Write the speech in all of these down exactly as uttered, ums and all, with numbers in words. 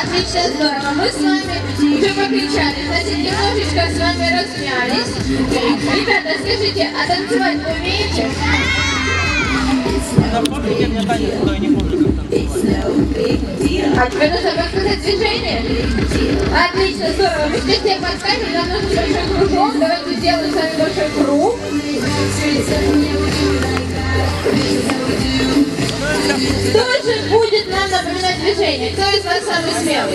Отлично, здорово. Мы с вами уже покричали, значит, немножечко с вами размялись. Ребята, скажите, а танцевать вы умеете? Напомните мне танец, кто я не помню, как танцевать. А тебе нужно подсказать движение? Отлично, здорово. Мы сейчас всем подскажем, нам нужен большой кружок. Давайте сделаем с вами большой круг. Кто же будет нам напоминать движение? Кто из вас самый смелый?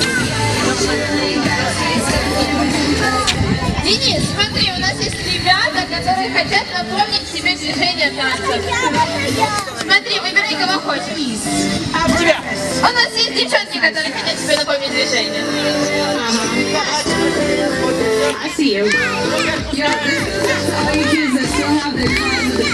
Денис, смотри, у нас есть ребята, которые хотят напомнить себе движение танца. Смотри, выбирай, кого хочешь. А у тебя? У нас есть девчонки, которые хотят себе напомнить движение. I see you. Yeah, this is all you kids that still have their cars with the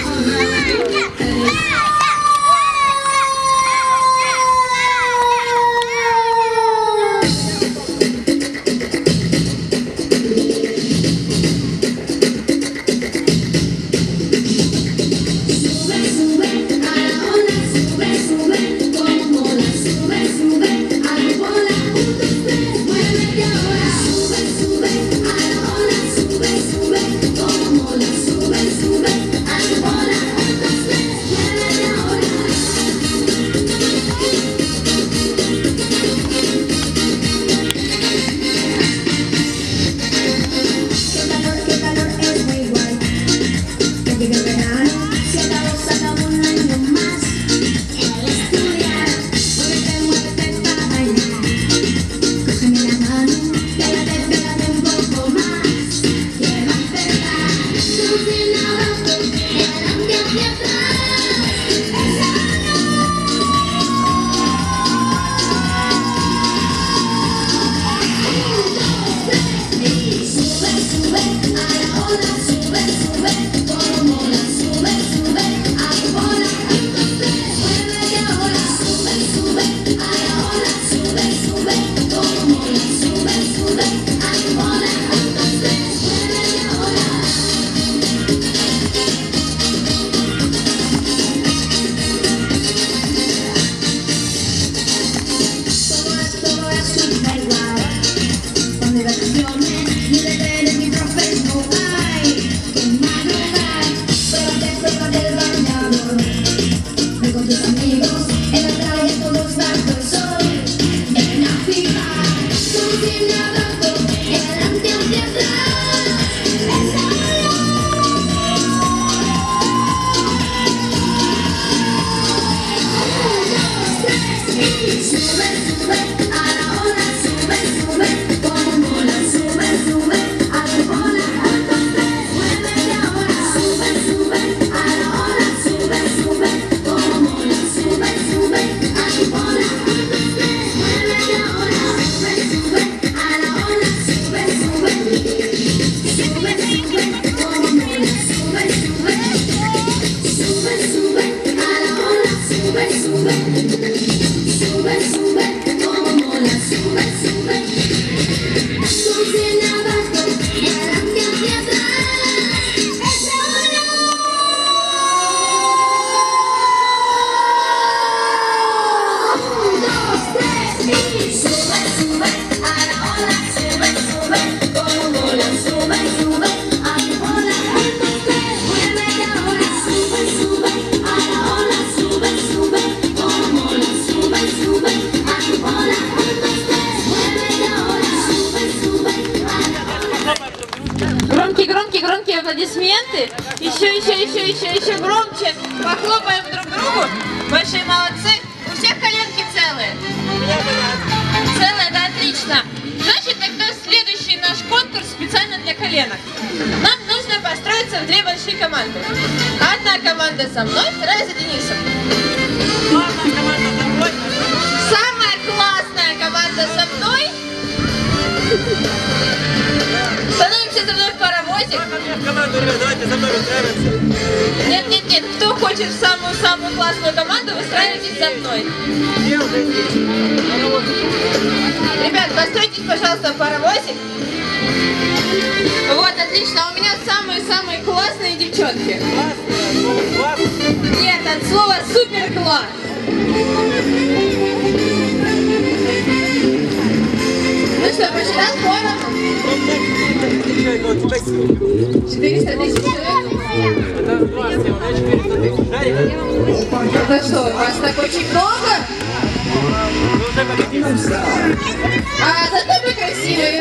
Громкие аплодисменты. Еще, еще, еще, еще, еще громче. Похлопаем друг другу. Большие молодцы. У всех коленки целые? Целые, это отлично. Значит, тогда следующий наш конкурс специально для коленок. Нам нужно построиться в две большие команды. Одна команда со мной, вторая за Денисом. Самая классная команда со мной. Становимся за мной в паровозик. Давайте за мной выстраиваться. Нет, нет, нет. Кто хочет в самую-самую классную команду, выстраивайтесь за мной. Ребят, постройтесь, пожалуйста, в паровозик. Вот, отлично. А у меня самые-самые классные девчонки. Нет, от слова супер класс. что, посчитал поровну? четыреста тысяч человек? Это что, вас так очень много? А зато вы красивые.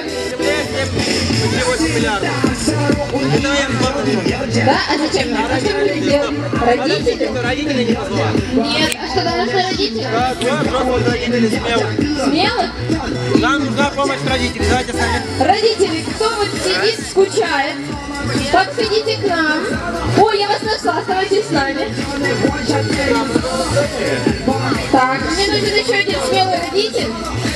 Да? А зачем? А что вы делаете? Родители? Родители не позвали. Нет. А что, нам нужны родители? Да, два взрослых родители смелых. Смелых? Нам нужна помощь родителей. Давайте сами. Родители, кто вот сидит, скучает, подходите к нам. Ой, я вас нашла, оставайтесь с нами. Так, мне нужен еще один смелый родитель.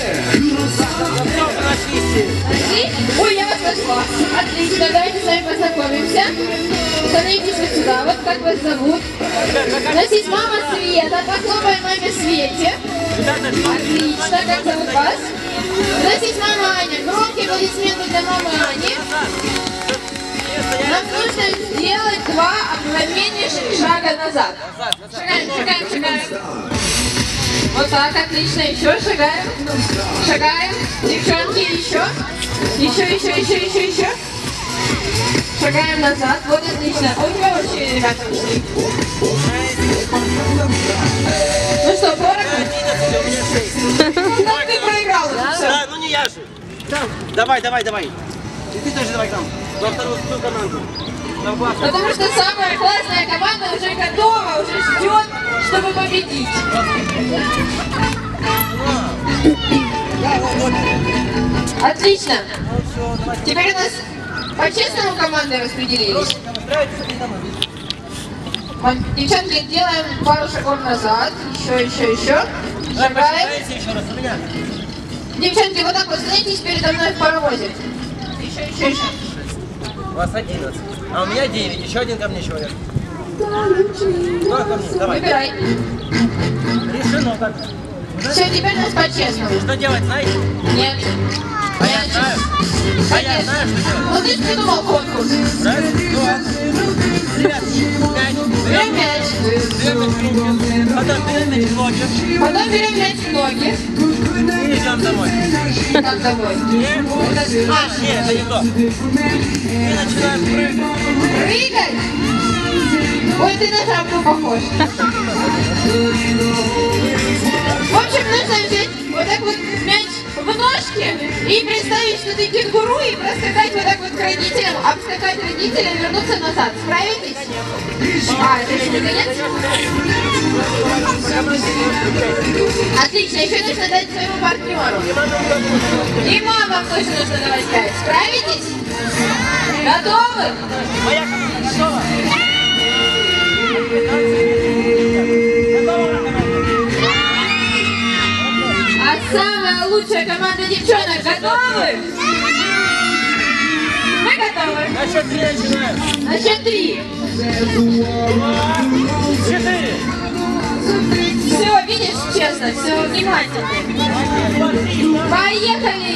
Нашли? Ой, я вас нашла. Отлично, давайте с вами познакомимся. Становитесь вот сюда, вот как вас зовут. У нас есть мама Света, похлопаем маме Свете. Отлично, как зовут вас? У нас есть мама Аня. Громкие аплодисменты для мамы Ани. Нам нужно сделать два огромнейших шага назад. Шагаем, шагаем, шагаем. Вот так, отлично. Еще шагаем. Шагаем. Девчонки, еще. Еще, еще, еще, еще, еще. Шагаем назад. Вот отлично. У тебя вообще, ребята, ушли. Ну что, дорого? Ну ты проиграл. Да, ну не я же. Давай, давай, давай. И ты тоже давай к нам. Во вторую команду. Потому что самая классная команда уже готова, уже ждет, чтобы победить. Отлично. Теперь у нас по-честному команды распределились. Девчонки, делаем пару шагов назад. Еще, еще, еще. Шагаем. Девчонки, вот так вот становитесь передо мной в паровозе. Еще, еще, еще. У вас одиннадцать. А у меня девять. Еще один ко мне человек. Кто ко мне? Давай. Выбирай. Решено так. Все, теперь у нас по-честному. Что делать, знаете? Нет. А я знаю. А я знаю, что делать. Ну ты же придумал конкурс. Раз, два. Ребят, пять. Берем мяч. Берем мяч в руки. Потом берем мяч в ноги. Потом берем мяч в ноги. И идем домой. Как домой? А, нет, это не то. И начинаем прыгать. Прыгать? Ой, ты на жабку похож. В общем, нужно взять вот так вот мяч в ножки и представить, что ты кенгуру, и проскакать вот так вот к родителям, обскакать родителям и вернуться назад. Справитесь? А, это еще не конец? Отлично, еще нужно дать своему партнеру. И мамам тоже нужно давать пять. Справитесь? Готовы? Моя команда готова? А самая лучшая команда девчонок готовы? Мы готовы. На счет три начинаем. На счет три. Четыре. Все, видишь, честно, все внимательно. Поехали!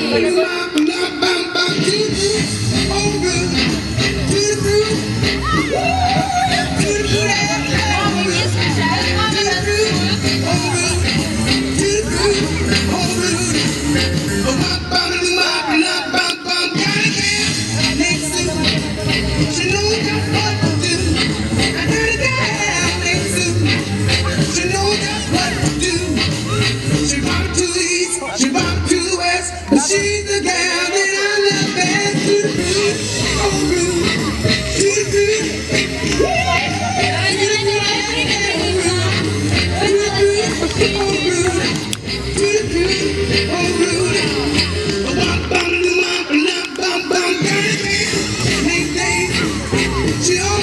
Мама не скучает, мама танцует. She's the girl that I love best to the groove, oh groove, to the groove. She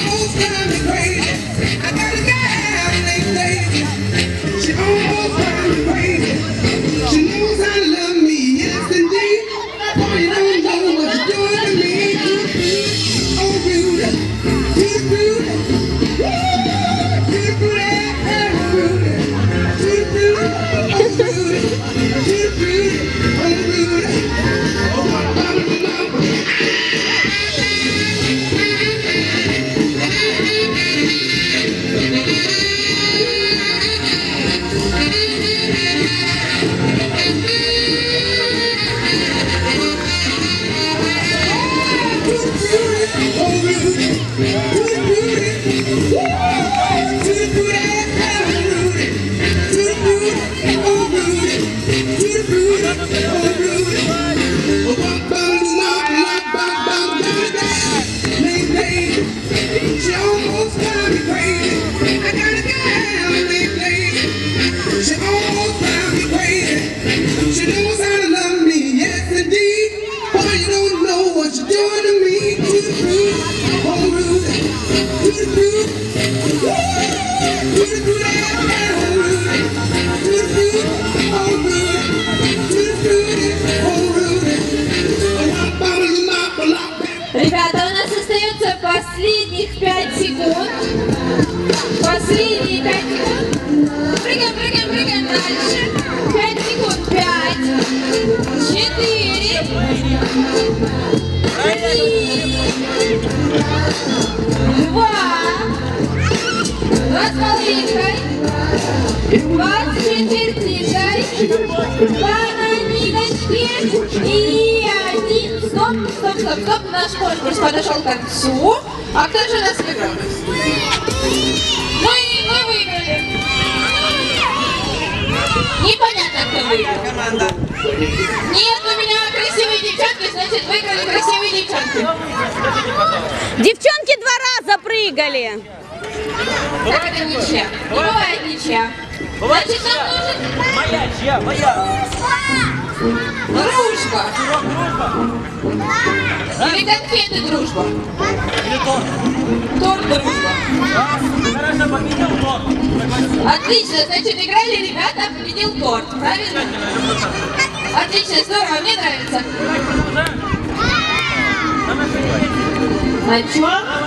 Ребята, у нас остается последних пять секунд. Последние пять секунд. Прыгаем, прыгаем, прыгаем дальше. Пять секунд. Пять. Четыре. Три. Два. Два с половинкой. Два с четвертинкой. Два на ниточке. И один. Стоп, стоп, стоп, стоп. Наш конкурс подошел к концу. А кто же нас выиграл? Мы, мы выиграли. Непонятно, кто выиграл. Команда. Нет, у меня красивые девчонки, значит выиграли красивые девчонки. Девчонки два раза прыгали. Так это ничья. Не бывает ничья. Значит, нам нужен Моя, чья? Моя. дружба. Дружба. Или конфеты дружба. Или торт. Торт дружба. Хорошо, победил торт. Отлично, значит играли ребята, победил торт. Правильно? Отлично, здорово, мне нравится. А чё?